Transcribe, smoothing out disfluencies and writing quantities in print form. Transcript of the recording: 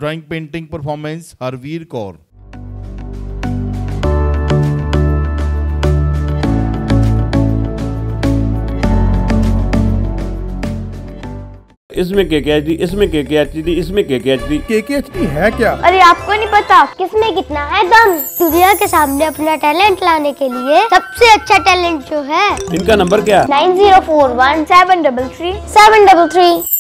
Drawing painting performance Harvir Kaur. इसमें KKHD, इसमें KKHD, इसमें KKHD। KKHD है क्या? अरे आपको नहीं पता किसमें कितना है दम। दुनिया के सामने अपना टैलेंट लाने के लिए सबसे अच्छा टैलेंट जो है। इनका नंबर क्या? 9041 733 733।